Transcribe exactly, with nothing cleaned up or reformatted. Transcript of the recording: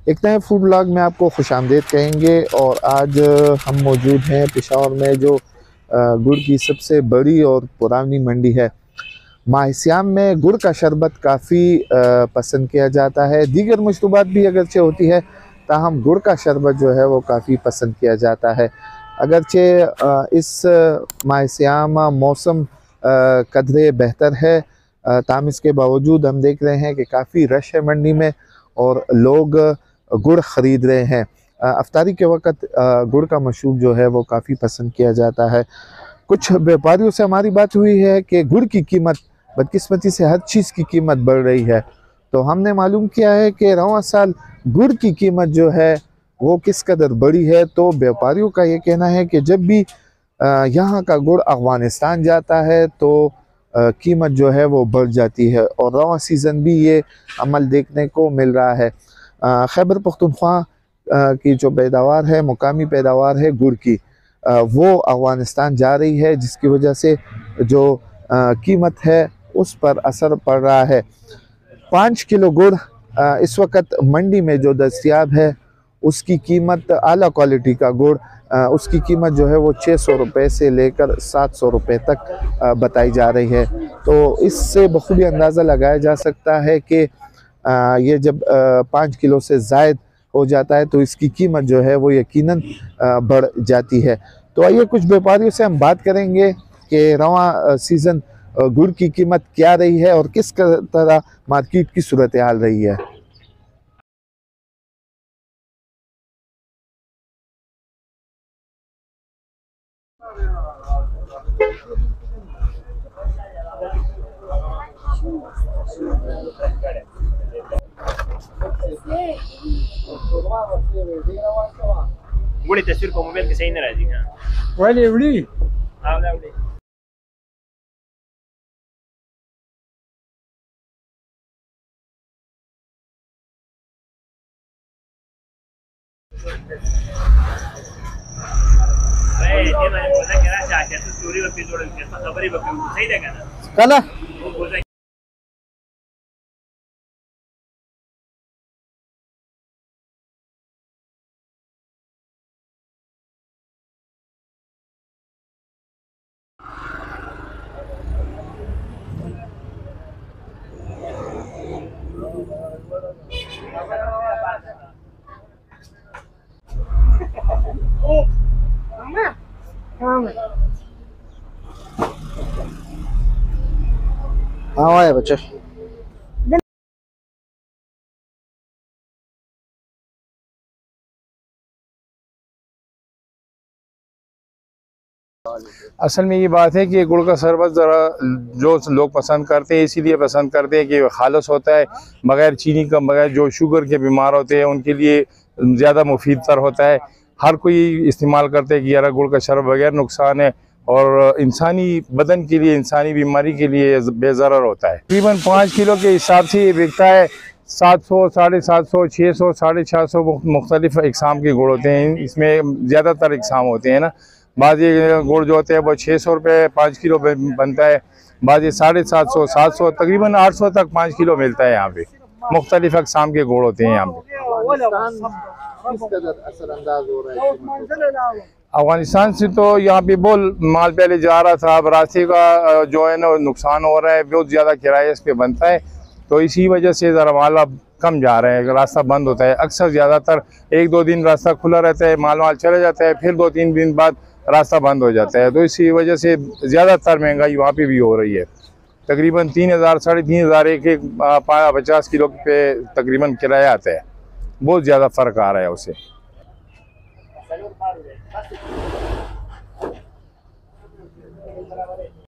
एक नए food vlog में आपको खुशामदीद कहेंगे। और आज हम मौजूद हैं पेशावर में, जो गुड़ की सबसे बड़ी और पुरानी मंडी है। माह सियाम में गुड़ का शरबत काफ़ी पसंद किया जाता है। दीगर मशरूबात भी अगरचे होती है, ताहम गुड़ का शरबत जो है वो काफ़ी पसंद किया जाता है। अगरचे इस माह सियाम मौसम कदरे बेहतर है, ताहम इसके बावजूद हम देख रहे हैं कि काफ़ी रश है मंडी में और लोग गुड़ ख़रीद रहे हैं। अफ्तारी के वक़्त गुड़ का मशरूब जो है वो काफ़ी पसंद किया जाता है। कुछ व्यापारियों से हमारी बात हुई है कि गुड़ की कीमत, बदकिस्मती से हर चीज़ की कीमत बढ़ रही है। तो हमने मालूम किया है कि रवां साल गुड़ की कीमत जो है वो किस कदर बढ़ी है। तो व्यापारियों का ये कहना है कि जब भी यहाँ का गुड़ अफ़गानिस्तान जाता है तो कीमत जो है वो बढ़ जाती है, और रवां सीज़न भी ये अमल देखने को मिल रहा है। खैबर पख्तूनख्वा की जो पैदावार है, मुकामी पैदावार है गुड़ की, वो अफ़गानिस्तान जा रही है, जिसकी वजह से जो कीमत है उस पर असर पड़ रहा है। पाँच किलो गुड़ इस वक्त मंडी में जो दस्तयाब है उसकी कीमत, आला क्वालिटी का गुड़, उसकी कीमत जो है वो छः सौ रुपये से लेकर सात सौ रुपये तक बताई जा रही है। तो इससे बखूबी अंदाज़ा लगाया जा सकता है कि ये जब पाँच किलो से ज़ायद हो जाता है तो इसकी कीमत जो है वो यकीनन बढ़ जाती है। तो आइए कुछ व्यापारियों से हम बात करेंगे कि रवां सीज़न गुड़ की कीमत क्या रही है और किस तरह मार्केट की सूरत हाल रही है। बड़ी तस्वीर को मोबाइल के सही नहीं राजी का वाली उड़ी हां उड़ी भाई ये मैंने बोला कि राजा क्या तो स्टोरी और एपिसोड के खबर ही बकरी सही देगा ना कला वो बोला हाँ आए बच्चे। असल में ये बात है कि गुड़ का शरबत ज़रा जो लोग पसंद करते हैं, इसीलिए पसंद करते हैं कि खालिस होता है, बग़ैर चीनी का, बग़ैर जो शुगर के बीमार होते हैं उनके लिए ज़्यादा मुफीद तर होता है। हर कोई इस्तेमाल करते हैं कि यार गुड़ का शरबत बगैर नुकसान है और इंसानी बदन के लिए, इंसानी बीमारी के लिए बेज़रर होता है। तकरीबन पाँच किलो के हिसाब से ये बिकता है सात सौ, साढ़े सात सौ, छः सौ, साढ़े छः सौ मुख्तलिफ इकसाम के गुड़ होते हैं। इसमें ज़्यादातर इकसाम होते हैं ना। बाद ये गुड़ जो होते हैं वो छः सौ रुपये पाँच किलो बनता है, बाद ये साढ़े सात सौ, सात सौ, तकरीबन आठ सौ तक पाँच किलो मिलता है। यहाँ पे मुख्तलिफ अक़साम के गुड़ होते हैं। यहाँ पे अफ़गानिस्तान से तो यहाँ पे बोल माल पहले जा रहा था, अब रास्ते का जो है ना नुकसान हो रहा है, बहुत ज़्यादा किराया इस पे बनता है, तो इसी वजह से ज़रा माल अब कम जा रहा है, रास्ता बंद होता है। अक्सर ज़्यादातर एक दो दिन रास्ता खुला रहता है, माल माल चले जाता है, फिर दो तीन दिन बाद रास्ता बंद हो जाता है। तो इसी वजह से ज़्यादातर महंगाई वहाँ पे भी हो रही है। तकरीबन तीन हज़ार साढ़े तीन हज़ार एक एक पचास किलो पे तकरीबन किराया आता है। बहुत ज़्यादा फ़र्क आ रहा है उससे। Salud, padre.